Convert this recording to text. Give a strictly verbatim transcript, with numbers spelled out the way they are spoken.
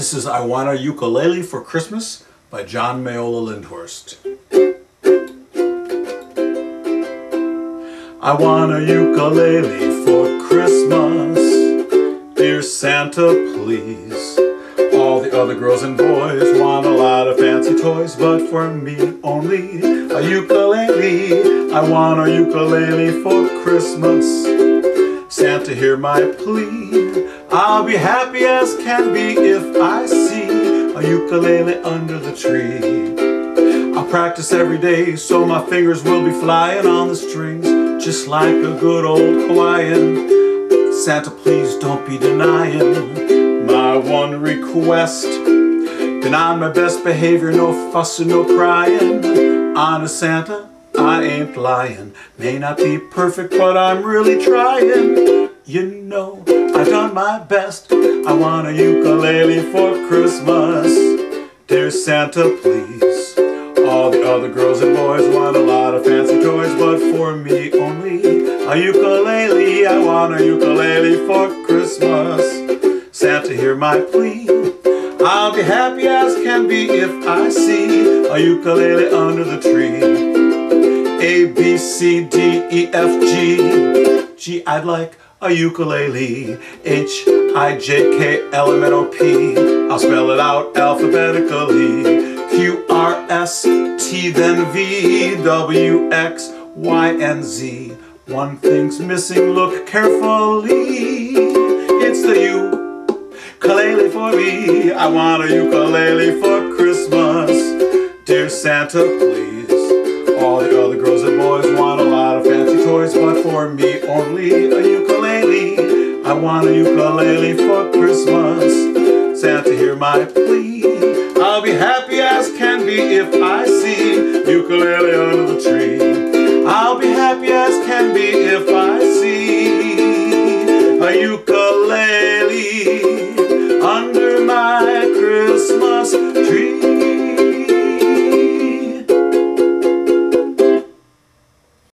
This is I Want a Ukulele for Christmas by John Meola Lindhorst. I want a ukulele for Christmas, dear Santa, please. All the other girls and boys want a lot of fancy toys, but for me only a ukulele. I want a ukulele for Christmas. Santa, hear my plea. I'll be happy as can be if I see a ukulele under the tree. I'll practice every day so my fingers will be flying on the strings, just like a good old Hawaiian. Santa, please don't be denying my one request. Been on my best behavior, no fussing, no crying. Honest Santa, I ain't lying. May not be perfect, but I'm really trying. You know, I've done my best. I want a ukulele for Christmas, dear Santa, please. All the other girls and boys want a lot of fancy toys, but for me only a ukulele. I want a ukulele for Christmas. Santa, hear my plea. I'll be happy as can be if I see a ukulele under the tree. A, B, C, D, E, F, G. G, I'd like a ukulele. H, I, J, K, L, M, N, O, P. I'll spell it out alphabetically. Q, R, S, T, then V, W, X, Y, and Z. One thing's missing, look carefully. It's the ukulele for me. I want a ukulele for Christmas, dear Santa, please. All the other girls and boys want a lot of fancy toys, but for me only a ukulele. I want a ukulele for Christmas. Santa, hear my plea. I'll be happy as can be if I see ukulele under the tree. I'll be happy as can be if I see a ukulele under my Christmas tree.